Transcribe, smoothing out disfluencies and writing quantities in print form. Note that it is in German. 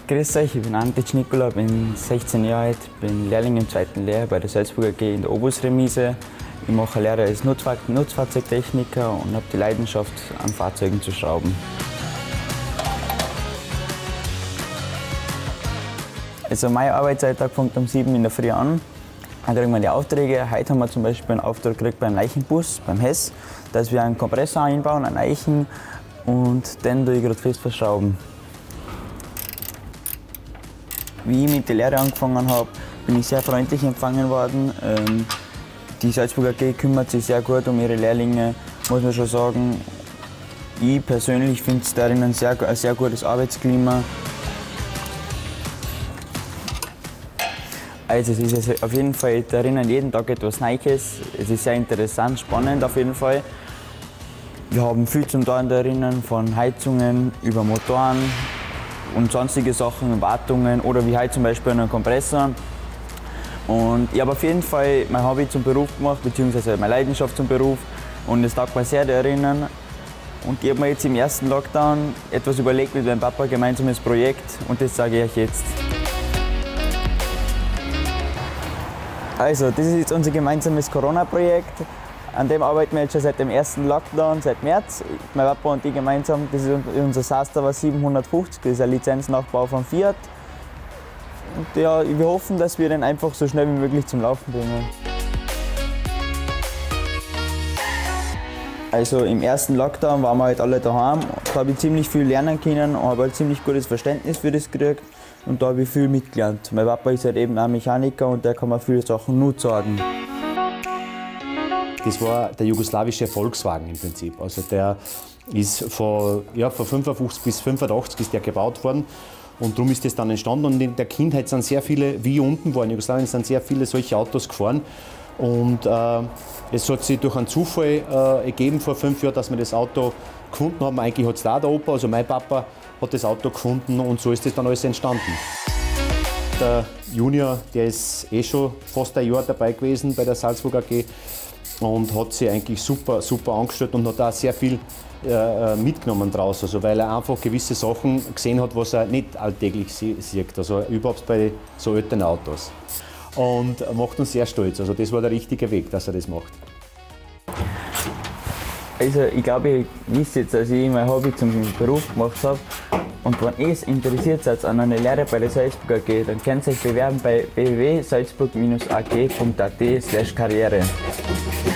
Grüß euch, ich bin Antic Nikola, bin 16 Jahre alt, bin Lehrling im 2. Lehrjahr bei der Salzburger AG in der Obusremise. Ich mache Lehre als Nutzfahrzeugtechniker und habe die Leidenschaft, an Fahrzeugen zu schrauben. Also mein Arbeitsalltag fängt um 7 in der Früh an. Dann kriegen wir die Aufträge. Heute haben wir zum Beispiel einen Auftrag gekriegt beim Leichenbus, beim Hess, dass wir einen Kompressor einbauen, einen Eichen, und den tue ich gerade fest verschrauben. Wie ich mit der Lehre angefangen habe, bin ich sehr freundlich empfangen worden. Die Salzburger AG kümmert sich sehr gut um ihre Lehrlinge, muss man schon sagen. Ich persönlich finde es darin ein sehr gutes Arbeitsklima. Also es ist auf jeden Fall darin jeden Tag etwas Neues. Es ist sehr interessant, spannend auf jeden Fall. Wir haben viel zum Tun darin, von Heizungen über Motoren und sonstige Sachen, Wartungen oder wie heute zum Beispiel einen Kompressor. Und ich habe auf jeden Fall mein Hobby zum Beruf gemacht, beziehungsweise meine Leidenschaft zum Beruf, und es taugt mir sehr darin. Und ich habe mir jetzt im ersten Lockdown etwas überlegt mit meinem Papa, ein gemeinsames Projekt, und das sage ich euch jetzt. Also, das ist jetzt unser gemeinsames Corona-Projekt. An dem arbeiten wir jetzt schon seit dem ersten Lockdown, seit März. Mein Papa und ich gemeinsam. Das ist unser Sastower 750, das ist ein Lizenznachbau von Fiat. Und ja, wir hoffen, dass wir den einfach so schnell wie möglich zum Laufen bringen. Also im ersten Lockdown waren wir halt alle daheim. Da habe ich ziemlich viel lernen können und habe halt ziemlich gutes Verständnis für das gekriegt. Und da habe ich viel mitgelernt. Mein Papa ist halt eben auch Mechaniker und der kann mir viele Sachen nur sagen. Das war der jugoslawische Volkswagen im Prinzip. Also der ist von 55 bis 85 ist der gebaut worden. Und darum ist das dann entstanden. Und in der Kindheit sind sehr viele, wie unten war in Jugoslawien, sind sehr viele solche Autos gefahren. Und es hat sich durch einen Zufall ergeben vor 5 Jahren, dass wir das Auto gefunden haben. Eigentlich hat es da der Opa, also mein Papa, hat das Auto gefunden, und so ist das dann alles entstanden. Der Junior, der ist schon fast ein Jahr dabei gewesen bei der Salzburger AG und hat sich eigentlich super angestellt und hat auch sehr viel mitgenommen draus, also weil er einfach gewisse Sachen gesehen hat, was er nicht alltäglich sieht, also überhaupt bei so alten Autos. Und macht uns sehr stolz, also das war der richtige Weg, dass er das macht. Also ich glaube, ihr wisst jetzt, dass ich mein Hobby zum Beruf gemacht habe. Und wenn ihr es interessiert seid an einer Lehre bei der Salzburger AG, dann könnt ihr euch bewerben bei www.salzburg-ag.at/karriere.